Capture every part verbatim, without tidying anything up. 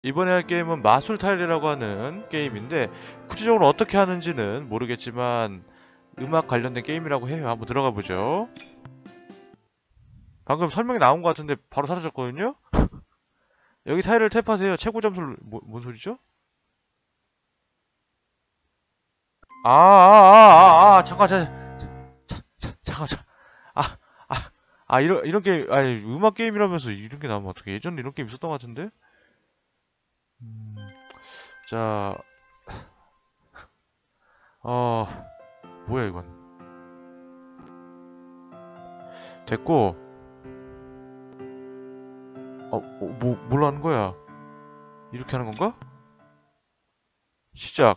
이번에 할 게임은 마술 타일이라고 하는 게임인데 구체적으로 어떻게 하는지는 모르겠지만 음악 관련된 게임이라고 해요. 한번 들어가 보죠. 방금 설명이 나온 것 같은데 바로 사라졌거든요? 여기 타일을 탭하세요. 최고 점수를 뭐, 뭔 소리죠? 아, 아, 아, 아, 아, 잠깐, 잠깐, 잠깐, 잠깐, 잠깐. 아, 아, 아, 이런, 이런 게임, 아니, 음악 게임이라면서 이런 게 나오면 어떡해. 예전에 이런 게임 있었던 것 같은데? 음, 자, 어, 뭐야, 이건. 됐고, 어, 어, 뭐, 뭘로 하는 거야? 이렇게 하는 건가? 시작.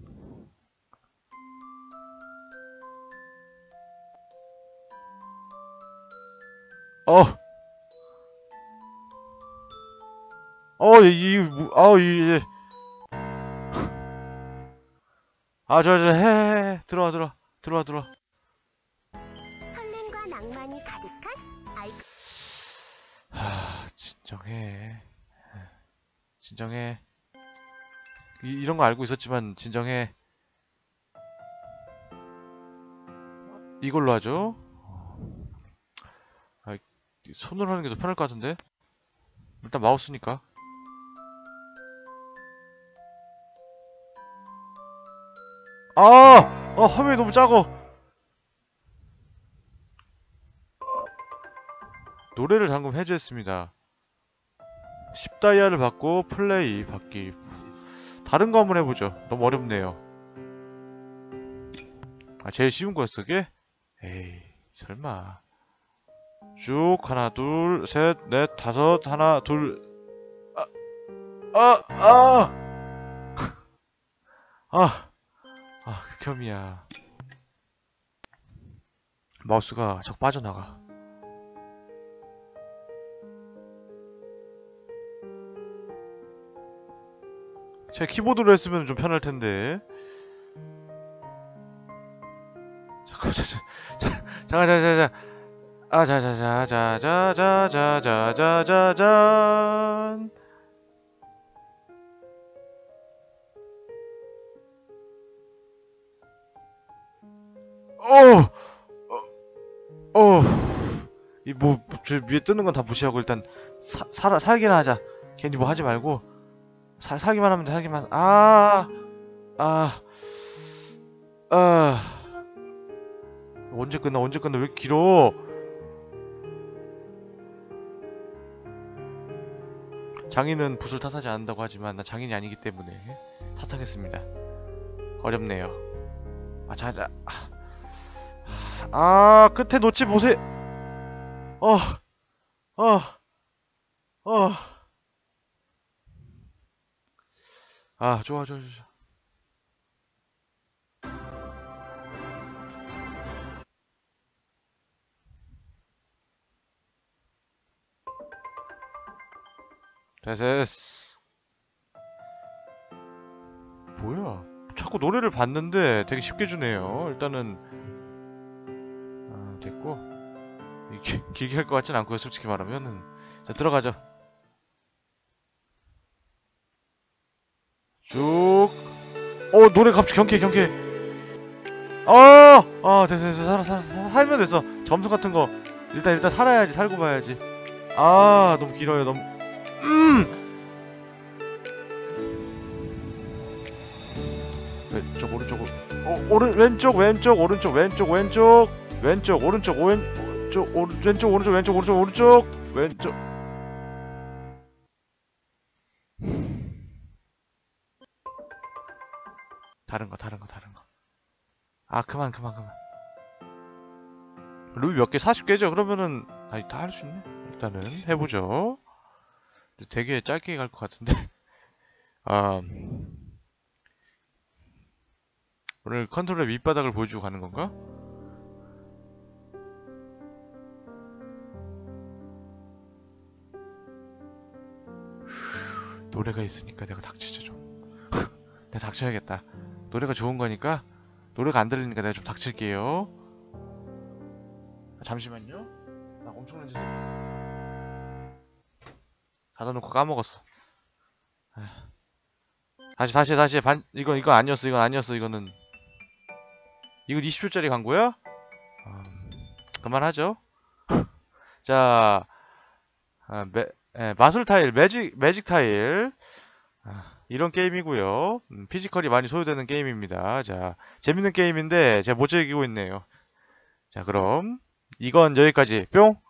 어, 어, 이, 이, 뭐, 아, 이, 이, 아, 저, 저, 해, 해, 해. 들어와, 들어와, 들어와, 들어와. 설렘과 낭만이 가득한 아이. 하, 진정해. 진정해. 이, 이런 거 알고 있었지만, 진정해. 이걸로 하죠. 아, 손으로 하는 게 더 편할 것 같은데? 일단 마우스니까. 아! 어, 화면이 너무 작어. 노래를 방금 해제했습니다. 십 다이아를 받고 플레이 받기. 다른 거 한번 해보죠. 너무 어렵네요. 아, 제일 쉬운 거였어, 그게? 에이, 설마. 쭉, 하나, 둘, 셋, 넷, 다섯, 하나, 둘, 아, 아, 아! 아, 아, 극혐이야. 마우스가 자꾸 빠져나가. 제가 키보드로 했으면 좀 편할 텐데. 잠깐, 자, 자, 자, 잠깐, 자, 자, 자. 아, 자, 자, 자, 자, 자, 자, 자, 자, 자, 자, 짠. 어, 어, 어. 이 뭐, 저 위에 뜨는 건 다 무시하고 일단 사, 살, 살기나 하자. 괜히 뭐 하지 말고 살, 살기만 하면 돼, 살기만. 아, 아, 아. 언제 끝나, 언제 끝나, 왜 이렇게 길어? 장인은 붓을 탓하지 않는다고 하지만 나 장인이 아니기 때문에 탓하겠습니다. 어렵네요. 아, 자, 자. 아, 끝에 놓지 보세요. 어, 어, 어. 아, 좋아, 좋아, 좋아. 됐어, 됐어. 뭐야? 자꾸 노래를 봤는데 되게 쉽게 주네요. 일단은 아, 됐고 이게 길게 할 것 같진 않고요. 솔직히 말하면은 자 들어가죠. 쭉. 어 노래 갑자기 경쾌해 경쾌해. 아, 아 됐어 됐어 살아 살아 살아 살면 됐어. 점수 같은 거 일단 일단 살아야지 살고 봐야지. 아 너무 길어요 너무. 음. 왼쪽 오른쪽 어, 오른 왼쪽 왼쪽 오른쪽 왼쪽 왼쪽 왼쪽 오른쪽 오왼 오른쪽 오른 왼쪽 오른쪽 왼쪽 오른쪽 오른쪽 왼쪽 다른 거 다른 거 다른 거. 아 그만 그만 그만. 루비 몇 개? 사십 개죠? 그러면은 아니 다 할 수 있네. 일단은 해보죠. 되게 짧게 갈 것 같은데. 아 오늘 컨트롤의 밑바닥을 보여주고 가는 건가? 노래가 있으니까 내가 닥치자 좀. 내가 닥쳐야겠다. 노래가 좋은 거니까 노래가 안 들리니까 내가 좀 닥칠게요. 아, 잠시만요. 나 엄청난 짓을 닫아놓고 까먹었어. 다시 다시 다시 반 이건 이건 아니었어 이건 아니었어 이거는 이건 이십 초짜리 광고야? 아, 그만하죠. 자, 아, 매, 예, 마술 타일, 매직 매직 타일 아, 이런 게임이고요. 음, 피지컬이 많이 소요되는 게임입니다. 자, 재밌는 게임인데 제가 못 즐기고 있네요. 자, 그럼 이건 여기까지 뿅.